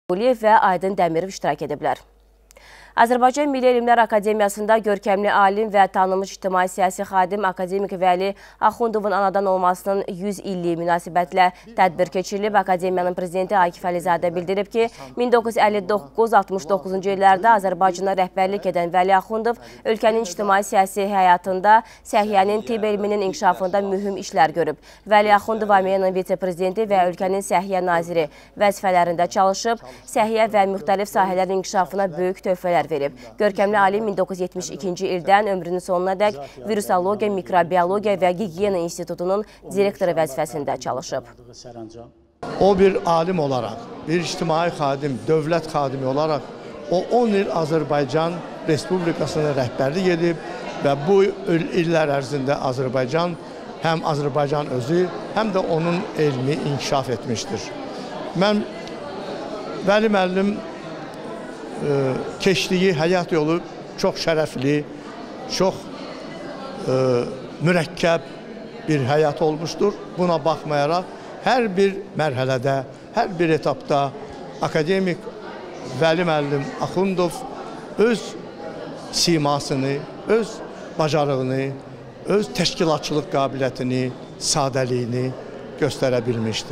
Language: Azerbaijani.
və Aydın Dəmirov iştirak ediblər. Azərbaycan Milli Elmlər Akademiyasında görkəmli alim və tanınmış ictimai-siyasi xadim akademik Vəli Axundovun anadan olmasının 100 illiyi münasibətlə tədbir keçirilib. Akademiyanın prezidenti Akif Əlizadə bildirib ki, 1959-69-cu illərdə Azərbaycana rəhbərlik edən Vəli Axundov ölkənin ictimai-siyasi həyatında səhiyyənin, tibb elminin inkişafında mühüm işlər görüb. Vəli Axundov AME-nin vitse-prezidenti və ölkənin səhiyyə naziri vəzifələrində çalışıb, səhiyyə və müxtəlif sahələrin inkişafına böyük töhfələr verib. Görkəmli alim 1972-ci ildən ömrünün sonuna dək virusologiya, mikrobiologiya və gigiyena institutunun direktoru vəzifəsində çalışıb. O bir alim olaraq, bir ictimai xadim, dövlət xadimi olaraq o 10 il Azərbaycan Respublikasına rəhbərlik edib və bu illər ərzində Azərbaycan, həm Azərbaycan özü, həm də onun elmi inkişaf etmişdir. Mən Vəli müəllim keçdiyi həyat yolu çox şərəfli, çox mürəkkəb bir həyat olmuşdur. Buna baxmayaraq, hər bir mərhələdə, hər bir etapda akademik Vəli müəllim Axundov öz simasını, öz bacarığını, öz təşkilatçılıq qabiliyyətini, sadəliyini göstərə bilmişdir.